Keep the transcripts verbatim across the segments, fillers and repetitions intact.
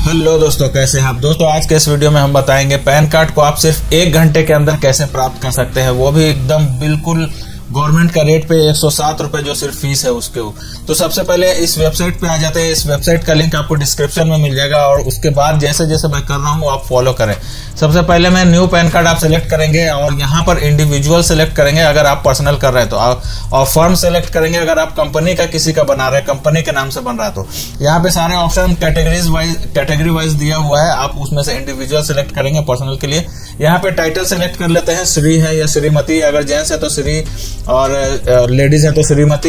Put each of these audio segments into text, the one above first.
Hello दोस्तों, कैसे हैं आप। दोस्तों आज के इस वीडियो में हम बताएंगे पैन कार्ड को आप सिर्फ एक घंटे के अंदर कैसे प्राप्त कर सकते हैं, वो भी एकदम बिल्कुल गवर्नमेंट का रेट पे एक सौ सात रुपए जो सिर्फ फीस है उसके। तो सबसे पहले इस वेबसाइट पे आ जाते हैं। इस वेबसाइट का लिंक आपको डिस्क्रिप्शन में मिल जाएगा और उसके बाद जैसे जैसे मैं कर रहा हूँ आप फॉलो करें। सबसे पहले मैं न्यू पैन कार्ड आप सिलेक्ट करेंगे और यहाँ पर इंडिविजुअल सिलेक्ट करेंगे अगर आप पर्सनल कर रहे हैं तो, और फर्म सिलेक्ट करेंगे अगर आप कंपनी का किसी का बना रहे हैं, कंपनी के नाम से बन रहा है। तो यहाँ पे सारे option categories wise category wise दिया हुआ है, आप उसमें से इंडिविजुअल सिलेक्ट करेंगे पर्सनल के लिए। यहाँ पे टाइटल सिलेक्ट कर लेते हैं, श्री है या श्रीमती, अगर जेंट्स है तो श्री और लेडीज है तो श्रीमती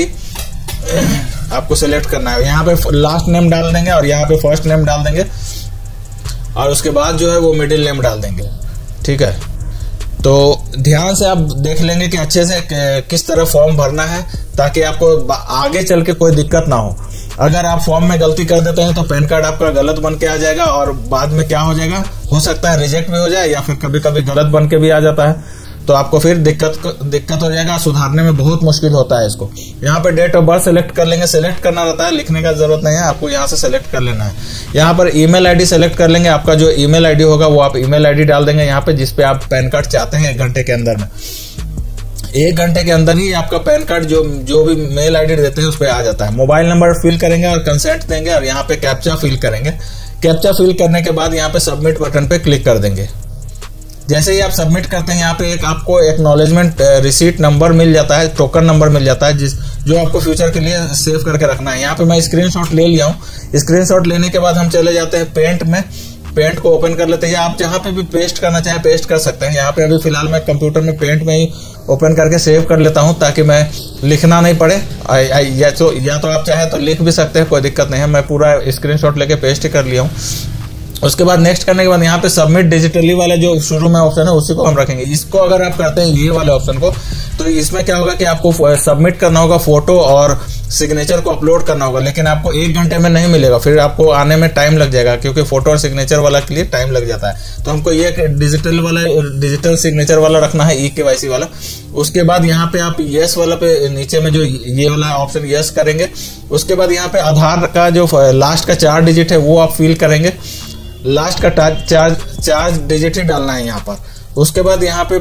आपको सिलेक्ट करना है। यहाँ पे लास्ट नेम डाल देंगे और यहाँ पे फर्स्ट नेम डाल देंगे और उसके बाद जो है वो मिडिल नेम डाल देंगे। ठीक है, तो ध्यान से आप देख लेंगे कि अच्छे से किस तरह फॉर्म भरना है ताकि आपको आगे चल के कोई दिक्कत ना हो। अगर आप फॉर्म में गलती कर देते हैं तो पैन कार्ड आपका गलत बन के आ जाएगा और बाद में क्या हो जाएगा, हो सकता है रिजेक्ट भी हो जाए या फिर कभी कभी गलत बन के भी आ जाता है, तो आपको फिर दिक्कत दिक्कत हो जाएगा। सुधारने में बहुत मुश्किल होता है इसको। यहाँ पे डेट ऑफ बर्थ सेलेक्ट कर लेंगे, सेलेक्ट करना रहता है, लिखने का जरूरत नहीं है, आपको यहाँ से सेलेक्ट कर लेना है। यहाँ पर ईमेल आईडी सेलेक्ट कर लेंगे, आपका जो ईमेल आईडी होगा वो आप ईमेल आईडी डाल देंगे यहाँ पे जिसपे आप पैन कार्ड चाहते हैं। एक घंटे के अंदर में एक घंटे के अंदर ही आपका पैन कार्ड जो जो भी मेल आईडी देते हैं उस पर आ जाता है। मोबाइल नंबर फिल करेंगे और कंसेंट देंगे और यहाँ पे कैप्चा फिल करेंगे। कैप्चा फिल करने के बाद यहाँ पे सबमिट बटन पे क्लिक कर देंगे। जैसे ही आप सबमिट करते हैं यहाँ पे एक आपको एक्नॉलेजमेंट रिसीट नंबर मिल जाता है, टोकन नंबर मिल जाता है जिस जो आपको फ्यूचर के लिए सेव करके रखना है। यहाँ पे मैं स्क्रीनशॉट ले लिया हूँ। स्क्रीनशॉट लेने के बाद हम चले जाते हैं पेंट में, पेंट को ओपन कर लेते हैं या आप जहाँ पे भी पेस्ट करना चाहें पेस्ट कर सकते हैं। यहाँ पे अभी फिलहाल मैं कंप्यूटर में पेंट में ही ओपन करके सेव कर लेता हूँ ताकि मैं लिखना नहीं पड़े। या तो या तो आप चाहे तो लिख भी सकते हैं, कोई दिक्कत नहीं है। मैं पूरा स्क्रीनशॉट लेके पेस्ट ही कर लिया हूँ। उसके बाद नेक्स्ट करने के बाद यहाँ पे सबमिट डिजिटली वाला जो शुरू में ऑप्शन है उसी को हम रखेंगे। इसको अगर आप करते हैं ये वाले ऑप्शन को, तो इसमें क्या होगा कि आपको सबमिट करना होगा, फोटो और सिग्नेचर को अपलोड करना होगा, लेकिन आपको एक घंटे में नहीं मिलेगा, फिर आपको आने में टाइम लग जाएगा क्योंकि फोटो और सिग्नेचर वाला के लिए टाइम लग जाता है। तो हमको ये डिजिटल वाला डिजिटल सिग्नेचर वाला रखना है, ई केवाईसी वाला। उसके बाद यहाँ पे आप यस वाला पे नीचे में जो ये वाला ऑप्शन यस करेंगे। उसके बाद यहाँ पे आधार का जो लास्ट का चार डिजिट है वो आप फिल करेंगे। लास्ट का चार चार डिजिट ही डालना है यहाँ पर। उसके बाद यहाँ पे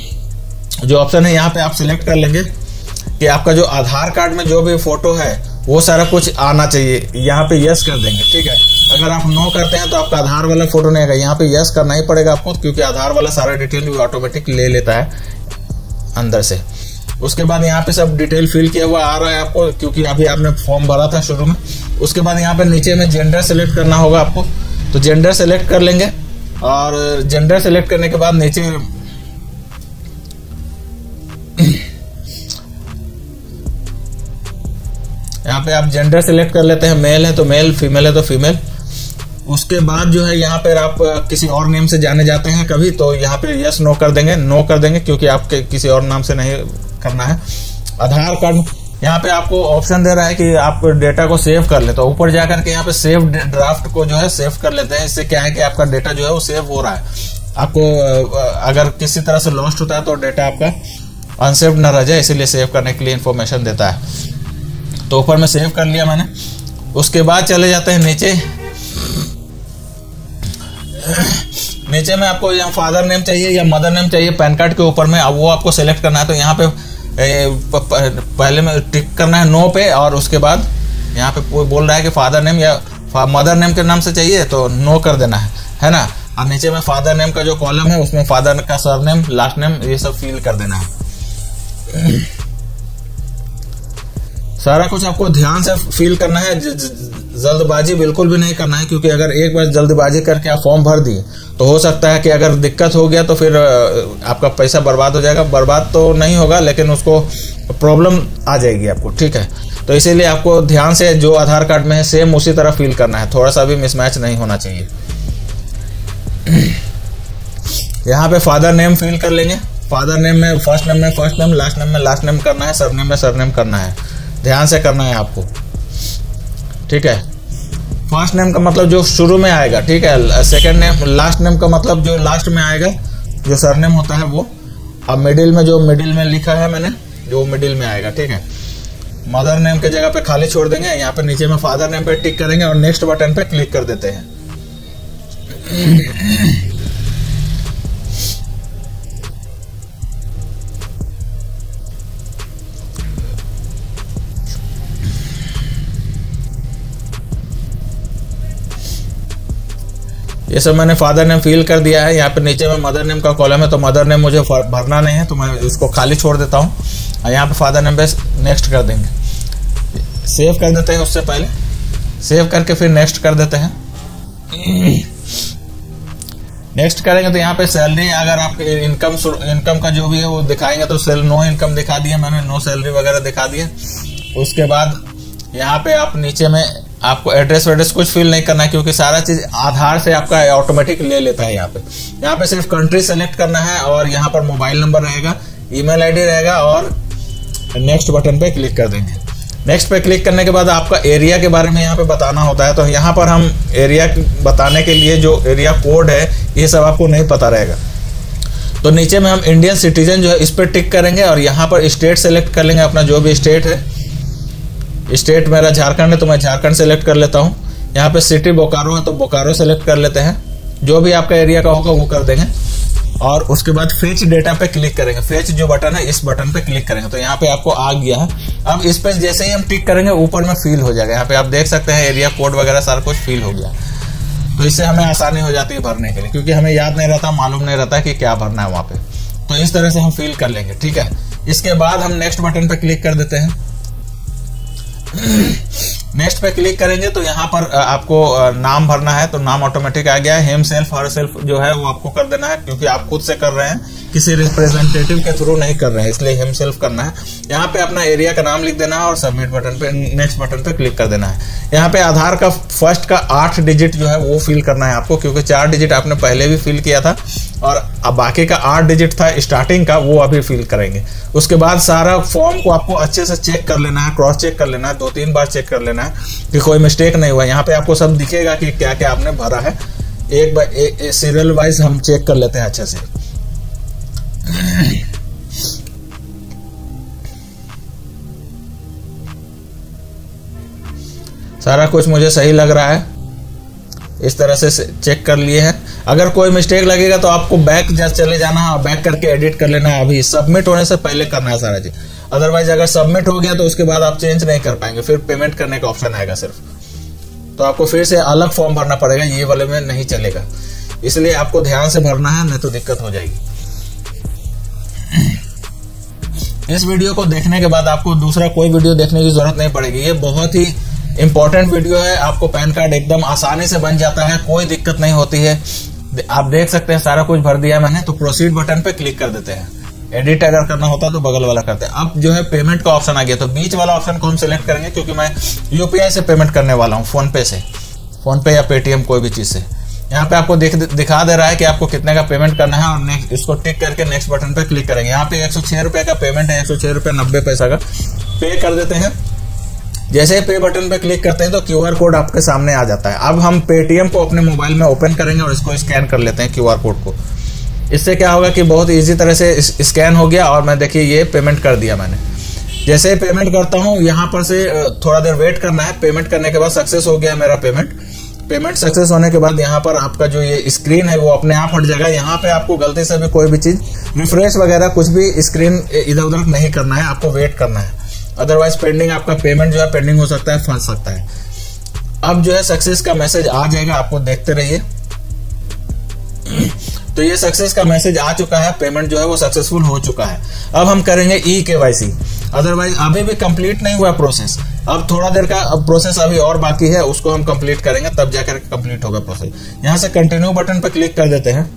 जो ऑप्शन है यहाँ पे आप सिलेक्ट कर लेंगे कि आपका जो आधार कार्ड में जो भी फोटो है वो सारा कुछ आना चाहिए, यहाँ पे यस कर देंगे। ठीक है, अगर आप नो करते हैं तो आपका आधार वाला फोटो नहीं आएगा, यहाँ पे यस करना ही पड़ेगा आपको क्योंकि आधार वाला सारा डिटेल भी ऑटोमेटिक ले लेता है अंदर से। उसके बाद यहाँ पे सब डिटेल फिल किया हुआ आ रहा है आपको क्योंकि अभी आपने फॉर्म भरा था शुरू में। उसके बाद यहाँ पे नीचे में जेंडर सेलेक्ट करना होगा आपको, तो जेंडर सेलेक्ट कर लेंगे और जेंडर सेलेक्ट करने के बाद नीचे यहाँ पे आप जेंडर सेलेक्ट कर लेते हैं, मेल है तो मेल, फीमेल है तो फीमेल। उसके बाद जो है यहाँ पे आप किसी और नेम से जाने जाते हैं कभी, तो यहाँ पे यस नो कर देंगे, नो कर देंगे क्योंकि आपके किसी और नाम से नहीं करना है। आधार कार्ड यहाँ पे आपको ऑप्शन दे रहा है कि आप डेटा को सेव कर ले, तो ऊपर जाकर के यहाँ पे सेव ड्राफ्ट को जो है सेव कर लेते हैं। इससे क्या है कि आपका डेटा जो है वो सेव हो रहा है। आपको अगर किसी तरह से लॉस्ट होता है तो डेटा आपका अनसेव्ड न रह जाए, इसीलिए सेव करने के लिए इन्फॉर्मेशन देता है। तो ऊपर में सेव कर लिया मैंने। उसके बाद चले जाते हैं नीचे। नीचे में आपको यहाँ फादर नेम चाहिए या मदर नेम चाहिए पैन कार्ड के ऊपर में, अब वो आपको सेलेक्ट करना है। तो यहाँ पे ए, पहले में टिक करना है नो पे और उसके बाद यहाँ पे बोल रहा है कि फादर नेम या मदर नेम के नाम से चाहिए तो नो कर देना है, है ना। और नीचे में फादर नेम का जो कॉलम है उसमें फादर का सरनेम, लास्ट नेम, ये सब फिल कर देना है। सारा कुछ आपको ध्यान से फिल करना है, जल्दबाजी बिल्कुल भी नहीं करना है क्योंकि अगर एक बार जल्दबाजी करके आप फॉर्म भर दिए तो हो सकता है कि अगर दिक्कत हो गया तो फिर आपका पैसा बर्बाद हो जाएगा। बर्बाद तो नहीं होगा लेकिन उसको प्रॉब्लम आ जाएगी आपको। ठीक है, तो इसीलिए आपको ध्यान से जो आधार कार्ड में है सेम उसी तरह फिल करना है, थोड़ा सा भी मिसमैच नहीं होना चाहिए। यहाँ पे फादर नेम फिल कर लेंगे। फादर नेम में फर्स्ट नेम में फर्स्ट नेम, लास्ट नेम में लास्ट नेम करना है, सरनेम में सरनेम करना है, ध्यान से करना है आपको। ठीक है, फर्स्ट नेम का मतलब जो शुरू में आएगा, ठीक है। सेकंड नेम, लास्ट नेम का मतलब जो लास्ट में आएगा, जो सरनेम होता है वो। अब मिडिल में जो मिडिल में लिखा है मैंने, जो मिडिल में आएगा, ठीक है। मदर नेम के जगह पे खाली छोड़ देंगे, यहाँ पे नीचे में फादर नेम पे टिक करेंगे और नेक्स्ट बटन पे क्लिक कर देते हैं। ये सब मैंने फादर नेम फिल कर दिया है। यहाँ पे नीचे में मदर नेम का कॉलम है, तो मदर नेम मुझे भरना नहीं है, तो मैं इसको खाली छोड़ देता हूँ। और यहाँ पे फादर नेम पे नेक्स्ट कर देंगे, सेव कर देते हैं। उससे पहले सेव करके फिर नेक्स्ट कर देते हैं। नेक्स्ट करेंगे तो यहाँ पे सैलरी, अगर आप इनकम इनकम का जो भी है वो दिखाएंगे तो सेल नो इनकम दिखा दिया मैंने, नो सैलरी वगैरह दिखा दिया। उसके बाद यहाँ पे आप नीचे में आपको एड्रेस वेड्रेस कुछ फिल नहीं करना है, क्योंकि सारा चीज आधार से आपका ऑटोमेटिक ले लेता है। यहाँ पे यहाँ पे सिर्फ कंट्री सेलेक्ट करना है और यहाँ पर मोबाइल नंबर रहेगा, ईमेल आईडी रहेगा और नेक्स्ट बटन पे क्लिक कर देंगे। नेक्स्ट पे क्लिक करने के बाद आपका एरिया के बारे में यहाँ पे बताना होता है, तो यहाँ पर हम एरिया बताने के लिए जो एरिया कोड है ये सब आपको नहीं पता रहेगा, तो नीचे में हम इंडियन सिटीजन जो है इस पर टिक करेंगे और यहाँ पर स्टेट सेलेक्ट कर लेंगे, अपना जो भी स्टेट है। स्टेट मेरा झारखंड है तो मैं झारखंड सेलेक्ट कर लेता हूँ। यहाँ पे सिटी बोकारो है तो बोकारो सेलेक्ट कर लेते हैं, जो भी आपका एरिया का होगा वो कर देंगे। और उसके बाद फेच डेटा पे क्लिक करेंगे, फेच जो बटन है इस बटन पे क्लिक करेंगे तो यहाँ पे आपको आ गया है। अब इस पे जैसे ही हम टिक करेंगे ऊपर में फिल हो जाएगा, यहाँ पे आप देख सकते हैं एरिया कोड वगैरह सारा कुछ फिल हो गया। तो इससे हमें आसानी हो जाती है भरने के लिए, क्योंकि हमें याद नहीं रहता, मालूम नहीं रहता कि क्या भरना है वहां पे। तो इस तरह से हम फिल कर लेंगे, ठीक है। इसके बाद हम नेक्स्ट बटन पे क्लिक कर देते हैं। नेक्स्ट पे क्लिक करेंगे तो यहाँ पर आपको नाम भरना है, तो नाम ऑटोमेटिक आ गया है। हिम सेल्फ हर सेल्फ जो है वो आपको कर देना है, क्योंकि आप खुद से कर रहे हैं, किसी रिप्रेजेंटेटिव के थ्रू नहीं कर रहे हैं, इसलिए हिम सेल्फ करना है। यहाँ पे अपना एरिया का नाम लिख देना है और सबमिट बटन पे नेक्स्ट बटन पे क्लिक कर देना है। यहाँ पे आधार का फर्स्ट का आठ डिजिट जो है वो फिल करना है आपको, क्योंकि चार डिजिट आपने पहले भी फिल किया था और अब बाकी का आठ डिजिट था स्टार्टिंग का, वो अभी फिल करेंगे। उसके बाद सारा फॉर्म को आपको अच्छे से चेक कर लेना है, क्रॉस चेक कर लेना है, दो तीन बार चेक कर लेना है कि कोई मिस्टेक नहीं हुआ। यहाँ पे आपको सब दिखेगा कि क्या क्या आपने भरा है। एक बार सीरियल वाइज हम चेक कर लेते हैं अच्छे से। सारा कुछ मुझे सही लग रहा है, इस तरह से चेक कर लिए हैं। अगर कोई मिस्टेक लगेगा तो आपको बैक चले जाना है और बैक करके एडिट कर लेना है, अभी सबमिट होने से पहले करना है सारा चीज। अदरवाइज अगर सबमिट हो गया तो उसके बाद आप चेंज नहीं कर पाएंगे, फिर पेमेंट करने का ऑप्शन आएगा सिर्फ, तो आपको फिर से अलग फॉर्म भरना पड़ेगा, ये वाले में नहीं चलेगा। इसलिए आपको ध्यान से भरना है, नहीं तो दिक्कत हो जाएगी। इस वीडियो को देखने के बाद आपको दूसरा कोई वीडियो देखने की जरूरत नहीं पड़ेगी, ये बहुत ही इंपॉर्टेंट वीडियो है। आपको पैन कार्ड एकदम आसानी से बन जाता है, कोई दिक्कत नहीं होती है। आप देख सकते हैं सारा कुछ भर दिया मैंने, तो प्रोसीड बटन पे क्लिक कर देते हैं। एडिट अगर करना होता तो बगल वाला करते हैं। अब जो है पेमेंट का ऑप्शन आ गया, तो बीच वाला ऑप्शन को हम सिलेक्ट करेंगे, क्योंकि मैं यूपीआई से पेमेंट करने वाला हूँ, फोन पे से, फोन पे या पेटीएम कोई भी चीज से। यहाँ पे आपको दिख, दिखा दे रहा है कि आपको कितने का पेमेंट करना है, और नेक्स्ट इसको टिक करके नेक्स्ट बटन पे क्लिक करेंगे। यहाँ पे एक सौ छह रुपए का पेमेंट है, एक सौ छह रुपए नब्बे पैसा का पे कर देते हैं। जैसे पे बटन पे क्लिक करते हैं तो क्यूआर कोड आपके सामने आ जाता है। अब हम पेटीएम को अपने मोबाइल में ओपन करेंगे और इसको स्कैन कर लेते हैं क्यूआर कोड को। इससे क्या होगा कि बहुत इजी तरह से स्कैन हो गया और मैं देखिए ये पेमेंट कर दिया मैंने। जैसे ही पेमेंट करता हूँ यहाँ पर से थोड़ा देर वेट करना है। पेमेंट करने के बाद सक्सेस हो गया मेरा पेमेंट। पेमेंट सक्सेस होने के बाद यहाँ पर आपका जो ये स्क्रीन है वो अपने आप हट जाएगा। यहाँ पे आपको गलती से भी कोई भी चीज रिफ्रेश वगैरह कुछ भी स्क्रीन इधर उधर नहीं करना है, आपको वेट करना है। अदरवाइज पेंडिंग आपका पेमेंट जो है पेंडिंग हो सकता है, फंस सकता है। अब जो है सक्सेस का मैसेज आ जाएगा, आपको देखते रहिए। तो ये सक्सेस का मैसेज आ चुका है, पेमेंट जो है वो सक्सेसफुल हो चुका है। अब हम करेंगे ई केवाईसी। अदरवाइज अभी भी कंप्लीट नहीं हुआ प्रोसेस, अब थोड़ा देर का प्रोसेस अभी और बाकी है, उसको हम कंप्लीट करेंगे तब जाकर कंप्लीट होगा प्रोसेस। यहां से कंटिन्यू बटन पर क्लिक कर देते हैं।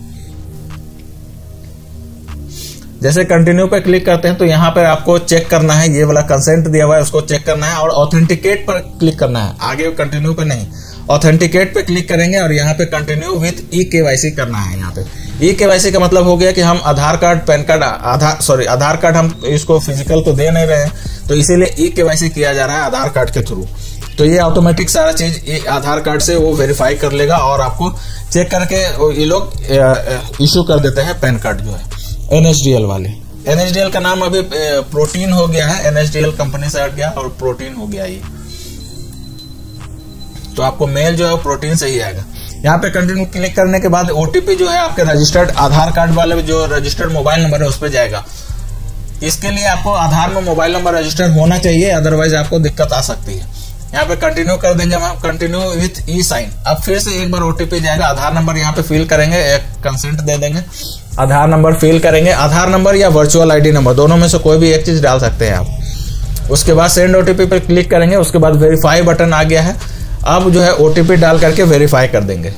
जैसे कंटिन्यू पे क्लिक करते हैं तो यहाँ पर आपको चेक करना है, ये वाला कंसेंट दिया हुआ है उसको चेक करना है और ऑथेंटिकेट पर क्लिक करना है, आगे कंटिन्यू पे नहीं। ऑथेंटिकेट पे क्लिक करेंगे और यहाँ पे कंटिन्यू विथ ई केवाईसी करना है। यहाँ पे ई केवाईसी का मतलब हो गया कि हम Aadhaar card, PAN card, Aadhaar sorry Aadhaar card हम इसको फिजिकल तो दे नहीं रहे हैं, तो इसीलिए ई केवाईसी किया जा रहा है आधार कार्ड के थ्रू। तो ये ऑटोमेटिक सारा चीज आधार कार्ड से वो वेरीफाई कर लेगा और आपको चेक करके ये लोग इश्यू कर देते हैं पैन कार्ड जो है एनएसडीएल वाले। एनएसडीएल का नाम अभी प्रोटीन हो गया है, एनएसडीएल कंपनी से हट गया और प्रोटीन हो गया ये। तो आपको मेल जो है प्रोटीन से ही आएगा। यहाँ पे कंटिन्यू क्लिक करने के बाद ओटीपी जो है आपके रजिस्टर्ड आधार कार्ड वाले जो रजिस्टर्ड मोबाइल नंबर है उस पर जाएगा। इसके लिए आपको आधार में मोबाइल नंबर रजिस्टर होना चाहिए, अदरवाइज आपको दिक्कत आ सकती है। यहाँ पे कंटिन्यू कर देंगे हम, कंटिन्यू विथ ई साइन। अब फिर से एक बार ओटीपी जाएगा, आधार नंबर यहाँ पे फिल करेंगे, एक कंसेंट दे देंगे, आधार नंबर फिल करेंगे, आधार नंबर या वर्चुअल आईडी नंबर दोनों में से कोई भी एक चीज डाल सकते हैं आप। उसके बाद सेंड ओटीपी पे क्लिक करेंगे, उसके बाद वेरीफाई बटन आ गया है। अब जो है ओटीपी डाल करके वेरीफाई कर देंगे।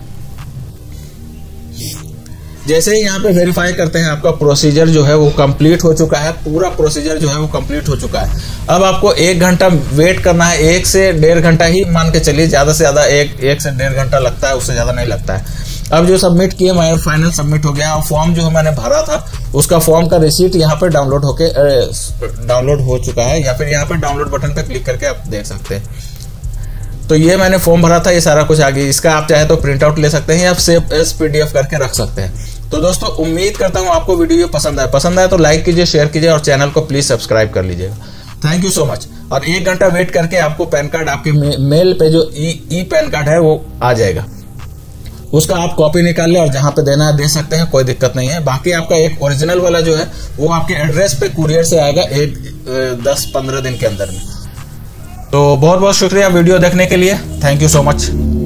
जैसे ही यहाँ पे वेरीफाई करते हैं आपका प्रोसीजर जो है वो कंप्लीट हो चुका है, पूरा प्रोसीजर जो है वो कंप्लीट हो चुका है। अब आपको एक घंटा वेट करना है, एक से डेढ़ घंटा ही मान के चलिए, ज्यादा से ज्यादा एक एक से डेढ़ घंटा लगता है, उससे ज्यादा नहीं लगता है। अब जो सबमिट किए मैं फाइनल सबमिट हो गया। फॉर्म जो मैंने भरा था उसका फॉर्म का रिसीट यहाँ पे डाउनलोड होके डाउनलोड हो चुका है, या फिर यहाँ पे डाउनलोड बटन पे क्लिक करके आप देख सकते हैं। तो ये मैंने फॉर्म भरा था, ये सारा कुछ आ गया। इसका आप चाहे तो प्रिंट आउट ले सकते हैं या सेव एज पीडीएफ करके रख सकते हैं। तो दोस्तों उम्मीद करता हूँ आपको वीडियो पसंद आए पसंद आए तो लाइक कीजिए, शेयर कीजिए और चैनल को प्लीज सब्सक्राइब कर लीजिएगा। Thank you so much. और एक घंटा वेट करके आपको पैन कार्ड आपके मे, मेल पे जो ई ई पैन कार्ड है वो आ जाएगा। उसका आप कॉपी निकाल ले और जहां पे देना है दे सकते हैं, कोई दिक्कत नहीं है। बाकी आपका एक ओरिजिनल वाला जो है वो आपके एड्रेस पे कुरियर से आएगा एक दस पंद्रह दिन के अंदर में। तो बहुत बहुत शुक्रिया वीडियो देखने के लिए। Thank you so much.